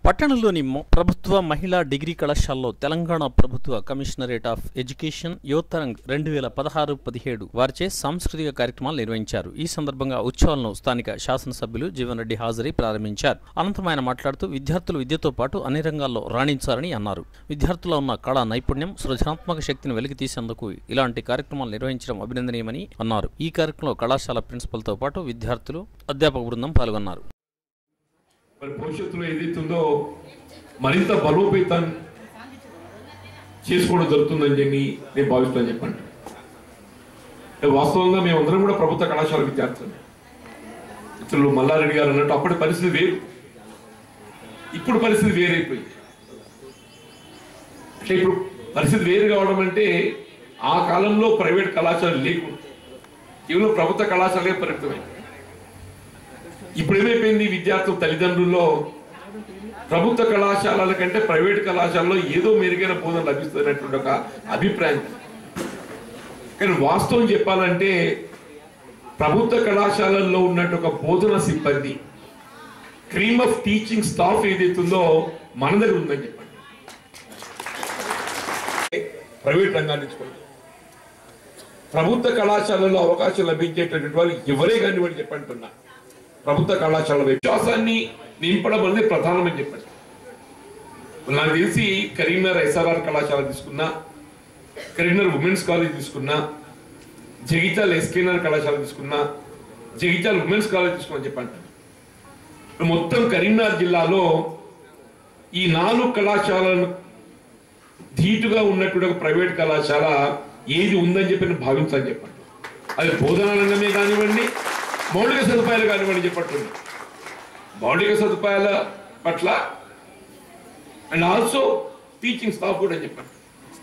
పట్టణంలోని ప్రభుత్వ మహిళా డిగ్రీ కళాశాలలో తెలంగాణ ప్రభుత్వ కమిషనరేట్ ఆఫ్ ఎడ్యుకేషన్ యువతరంగ్ 2016-17 వారిచే సాంస్కృతిక కార్యక్రమాలు నిర్వహించారు. ఈ సందర్భంగా ఉత్సవాలను స్థానిక శాసనసభ్యులు జీవన్ రెడ్డి హాజరై ప్రారంభించారు. అనంతరం ఆయన మాట్లాడుతూ విద్యార్థులు విద్యతో పాటు అన్ని రంగాల్లో రాణించారని అన్నారు. విద్యార్థుల్లో ఉన్న కళా నైపుణ్యం, సృజనాత్మక శక్తిని వెలికితీసేందుకు ఇలాంటి కార్యక్రమాలు నిర్వహించడం అభినందనీయమని అన్నారు. ఈ కార్యక్రమంలో కళాశాల ప్రిన్సిపల్తో పాటు విద్యార్థులు, అధ్యాపక బృందం పాల్గొన్నారు. మరి భవిష్యత్తులో ఏదైతుందో మరింత బలోపేతం చేసుకోవడం జరుగుతుందని చెప్పి నేను భావిస్తాను చెప్పండి. వాస్తవంగా మేమందరం కూడా ప్రభుత్వ కళాశాల విద్యార్థులు. మిత్రులు మల్లారెడ్డి గారు అన్నట్టు అప్పటి పరిస్థితి వేరు, ఇప్పుడు పరిస్థితి వేరైపోయింది. అంటే ఇప్పుడు పరిస్థితి వేరు కావడం అంటే ఆ కాలంలో ప్రైవేట్ కళాశాలలు లేకుండా కేవలం ప్రభుత్వ కళాశాలే పరిమితమైంది. ఇప్పుడు ఏమైపోయింది, విద్యార్థుల తల్లిదండ్రుల్లో ప్రభుత్వ కళాశాలల కంటే ప్రైవేట్ కళాశాలలో ఏదో మెరుగైన బోధన లభిస్తున్నటువంటి ఒక అభిప్రాయం. కానీ వాస్తవం చెప్పాలంటే ప్రభుత్వ కళాశాలల్లో ఉన్నట్టు ఒక బోధన సిబ్బంది, క్రీమ్ ఆఫ్ టీచింగ్ స్టాఫ్ ఏదైతుందో మన దగ్గర ఉందని చెప్పండి. ప్రైవేట్ రంగాన్ని తీసుకోండి, ప్రభుత్వ కళాశాలలో అవకాశం లభించేటటువంటి వాళ్ళు ఎవరే కానివ్వండి చెప్పంటున్నా, ప్రభుత్వ కళాశాల విశ్వాసాన్ని నింపడం అనేది ప్రధానమని చెప్పండి. నాకు తెలిసి కరీంనగర్ ఎస్ఆర్ఆర్ కళాశాల తీసుకున్నా, కరీంనగర్ ఉమెన్స్ కాలేజ్ తీసుకున్నా, జగిత్యాల ఎస్కేనగర్ కళాశాల తీసుకున్నా, జగిత్యాల ఉమెన్స్ కాలేజ్ తీసుకున్నా చెప్పండి. మొత్తం కరీంనగర్ జిల్లాలో ఈ 4 కళాశాలను ధీటుగా ఉన్నటువంటి ఒక ప్రైవేట్ కళాశాల ఏది ఉందని చెప్పి భావించాలని చెప్పండి. అది బోధనా రంగమే కానివ్వండి, మౌలిక సదుపాయాలు కానివ్వండి చెప్పట్లేదు. మౌలిక సదుపాయాల పట్ల అండ్ ఆల్సో టీచింగ్ స్టాఫ్ కూడా చెప్పండి.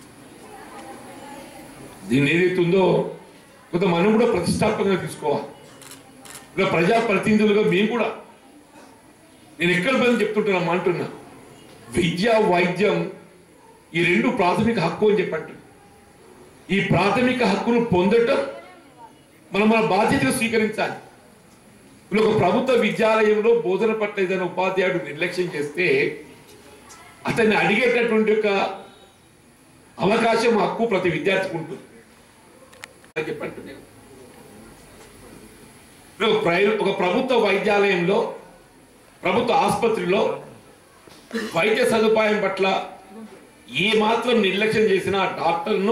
దీన్ని ఏదైతుందో కొంత మనం కూడా ప్రతిష్టాత్మకంగా తీసుకోవాలి. ఇలా ప్రజాప్రతినిధులుగా మేము కూడా, నేను ఎక్కడ పని చెప్తుంటున్నా అంటున్నా, విద్య వైద్యం ఈ 2 ప్రాథమిక హక్కు అని చెప్పండి. ఈ ప్రాథమిక హక్కును పొందటం మనం మన బాధ్యతగా స్వీకరించాలి. ఒక ప్రభుత్వ విద్యాలయంలో బోధన పట్ల ఏదైనా ఉపాధ్యాయుడు నిర్లక్ష్యం చేస్తే అతన్ని అడిగేటటువంటి ఒక అవకాశం, హక్కు ప్రతి విద్యార్థికి ఉంటుంది చెప్పండి. ఒక ప్రభుత్వ వైద్యాలయంలో, ప్రభుత్వ ఆసుపత్రిలో వైద్య సదుపాయం పట్ల ఏ మాత్రం నిర్లక్ష్యం చేసినా ఆ డాక్టర్ను,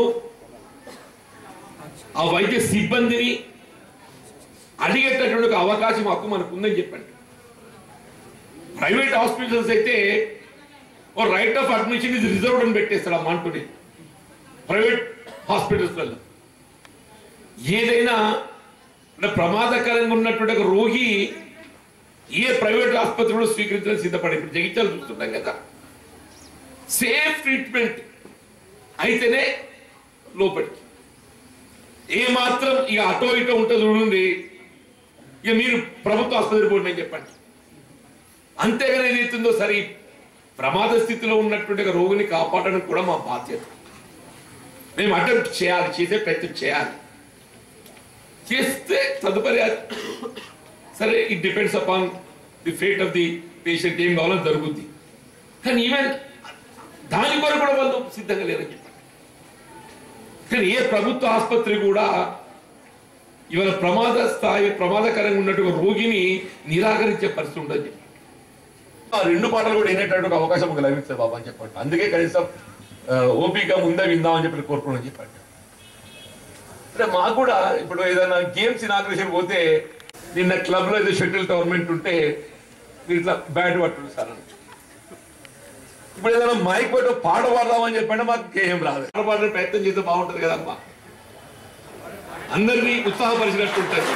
ఆ వైద్య సిబ్బందిని అడిగేటటువంటి ఒక అవకాశం, హక్కు మనకు ఉందని చెప్పండి. ప్రైవేట్ హాస్పిటల్స్ అయితే ఓ రైట్ ఆఫ్ అడ్మిషన్ ఇది రిజర్వ్డ్ అని పెట్టేస్తాడు ఆ మంటుని. ప్రైవేట్ హాస్పిటల్స్లలో ఏదైనా ప్రమాదకరంగా ఉన్నటువంటి ఒక రోగి ఏ ప్రైవేట్ ఆసుపత్రిలో స్వీకరించడానికి సిద్ధపడి, ఇప్పుడు జగిత్యాలు చూస్తుంటాం కదా, సేఫ్ ట్రీట్మెంట్ అయితేనే లోపలికి. ఏ మాత్రం ఇక అటో ఇటో ఉంటుంది చూడండి, ఇక మీరు ప్రభుత్వ ఆసుపత్రి పోండి అని చెప్పండి. అంతేగాని ఏదైతుందో సరే ప్రమాద స్థితిలో ఉన్నటువంటి రోగిని కాపాడడం కూడా మా బాధ్యత. మేము అటెంప్ట్ చేయాలి, చేసే ప్రయత్నం చేయాలి. చేస్తే తదుపరి సరే it depends upon the fate of the patient, ఏం కావాలని జరుగుద్ది. కానీ ఈవెన్ దాని కొరకు కూడా వాళ్ళు సిద్ధంగా లేరని చెప్పండి. కానీ ఏ ప్రభుత్వ ఆసుపత్రి కూడా ఇవాళ ప్రమాదకరంగా ఉన్నట్టు రోగిని నిరాకరించే పరిస్థితి ఉండదు. ఆ 2 పాటలు కూడా వినేటటువంటి అవకాశం లభిస్తుంది బాబా అని చెప్పండి. అందుకే కనీసం ఓపిక ముందే విందామని చెప్పి కోరుకోవడం చెప్పండి. అంటే మాకు కూడా ఇప్పుడు ఏదైనా గేమ్స్ ఇనాగ్రేషన్ పోతే, నిన్న క్లబ్ లో ఏదో షటిల్ టోర్నమెంట్ ఉంటే మీరు ఇట్లా బ్యాట్ పట్టుంది సార్ అని, ఇప్పుడు ఏదైనా మైక్ పట్టు పాట పాడదామని చెప్పండి, మాకు ఏం రాదు. పాట పాడే ప్రయత్నం చేస్తే బాగుంటుంది కదమ్మా, అందరినీ ఉత్సాహపరిచినట్టు ఉంటుంది.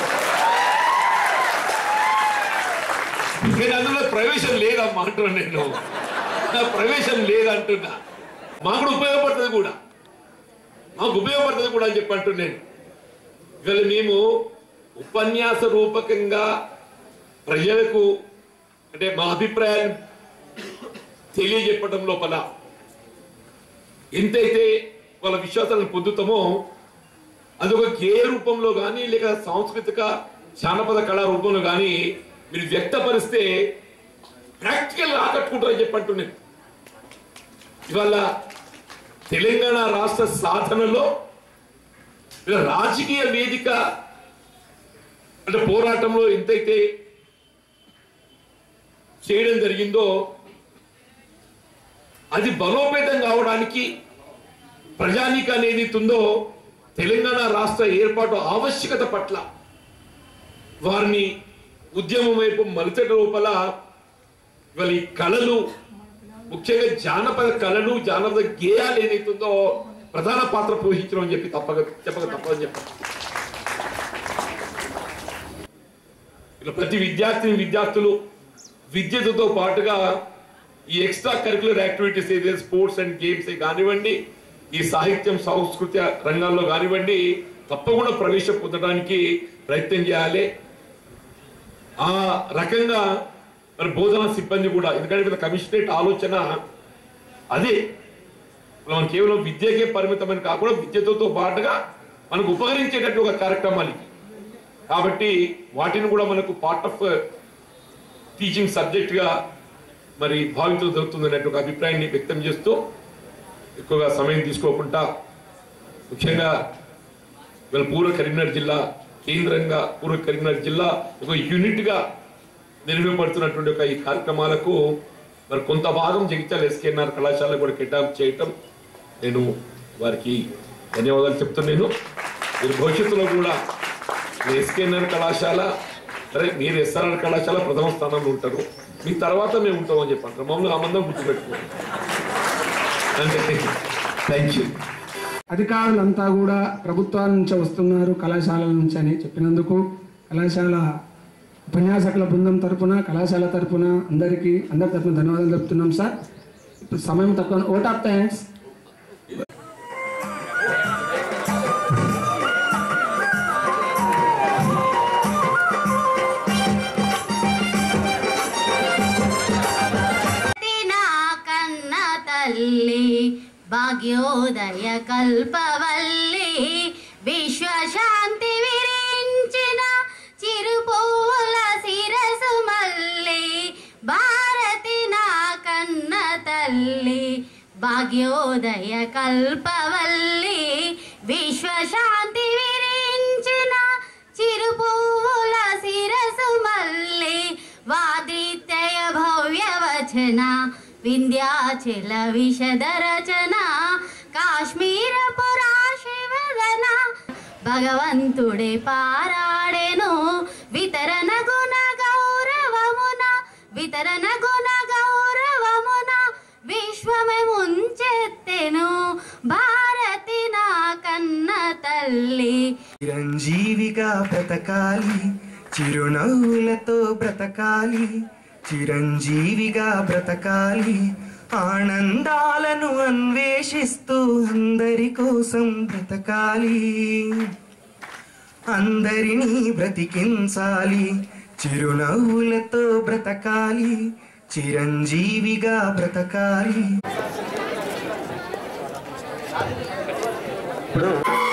నేను అందులో ప్రవేశం లేదమ్మా అంటున్నా, నేను నా ప్రవేశం లేదంటున్నా. మాకు కూడా ఉపయోగపడుతుంది కూడా, మాకు ఉపయోగపడుతుంది కూడా అని చెప్పి అంటున్నాను. ఇవాళ మేము ఉపన్యాస రూపకంగా ప్రజలకు అంటే మా అభిప్రాయాన్ని తెలియజెప్పడం లోపల ఎంతైతే వాళ్ళ విశ్వాసాలను పొందుతామో అదొక గేయ రూపంలో కానీ లేక సాంస్కృతిక జానపద కళా రూపంలో కానీ మీరు వ్యక్తపరిస్తే ప్రాక్టికల్ ఆకట్టుకుంటారని చెప్పంటున్నాను. ఇవాళ తెలంగాణ రాష్ట్ర సాధనలో రాజకీయ వేదిక అంటే పోరాటంలో ఎంతైతే చేయడం జరిగిందో అది బలోపేతం కావడానికి ప్రజానీకాన్ని ఏదైతుందో తెలంగాణ రాష్ట్ర ఏర్పాటు ఆవశ్యకత పట్ల వారిని ఉద్యమం వైపు మలచట లోపల ఇవాళ ఈ కళలు ముఖ్యంగా జానపద కళలు జానపద గేయాలు ఏదైతుందో ప్రధాన పాత్ర పోషించడం అని చెప్పి తప్పదని చెప్పాలి. ఇలా ప్రతి విద్యార్థులు విద్యతో పాటుగా ఈ ఎక్స్ట్రా కరిక్యులర్ యాక్టివిటీస్ ఏదైతే స్పోర్ట్స్ అండ్ గేమ్స్ కానివ్వండి, ఈ సాహిత్యం సాంస్కృతిక రంగాల్లో కానివ్వండి తప్పకుండా ప్రవేశం పొందడానికి ప్రయత్నం చేయాలి. ఆ రకంగా మరి బోధనా సిబ్బంది కూడా, ఎందుకంటే కమిషనరేట్ ఆలోచన అదే మనం కేవలం విద్యకే పరిమితమని కాకుండా విద్యతో పాటుగా మనకు ఉపకరించేటట్టు ఒక కార్యక్రమాలు కాబట్టి వాటిని కూడా మనకు పార్ట్ ఆఫ్ టీచింగ్ సబ్జెక్ట్ గా మరి భావించడం జరుగుతుందనే ఒక అభిప్రాయాన్ని వ్యక్తం చేస్తూ ఎక్కువగా సమయం తీసుకోకుండా ముఖ్యంగా వీళ్ళ పూర్వ కరీంనగర్ జిల్లా కేంద్రంగా పూర్వ కరీంనగర్ జిల్లా ఒక యూనిట్ గా నిర్వహింపబడుతున్నటువంటి ఒక ఈ కార్యక్రమాలకు మరి కొంత భాగం జగిత్యాల ఎస్కేఎన్ఆర్ కళాశాల కూడా కేటాయింపు చేయటం నేను వారికి ధన్యవాదాలు చెప్తున్నాను. మీరు భవిష్యత్తులో కూడా ఎస్కేఎన్ఆర్ కళాశాల సరే మీరు ఎస్ఆర్ఆర్ కళాశాల ప్రథమ స్థానంలో ఉంటారు, మీ తర్వాత మేము ఉంటామని చెప్పంటారు. మమ్మల్ని ఆనందం గుర్తుపెట్టుకోండి. Thank you. అధికారులంతా కూడా ప్రభుత్వాల నుంచి వస్తున్నారు కళాశాలల నుంచి అని చెప్పినందుకు కళాశాల ఉపన్యాసకుల బృందం తరపున కళాశాల తరపున అందరి తరపున ధన్యవాదాలు చెప్తున్నాం సార్. ఇప్పుడు సమయం తక్కువ. Vote of thanks. భాగ్యోదయ కల్పవల్లి విశ్వశాంతి విరించిన చిరుపూల శిరసు మల్లి భారతి నా కన్న తల్లి భాగ్యోదయ కల్పవల్లి విశ్వశాంతి విరించిన చిరుపూల శిరసు మల్లి వాదిత్య భవ్యవచన వింధ్యాచల విశద రచన కాశ్మీర పురాశివదన భగవంతుడే పారాడెను వితరణ గుణ గౌరవమున విశ్వమే ముంచెత్తెను భారతి నా కన్న తల్లి. చిరంజీవిగా బ్రతకాలి చిరునవ్వులతో బ్రతకాలి చిరంజీవిగా బ్రతకాలి ఆనందాలను అన్వేషిస్తూ అందరి కోసం బ్రతకాలి అందరినీ బ్రతికించాలి చిరునవ్వులతో బ్రతకాలి చిరంజీవిగా బ్రతకాలి.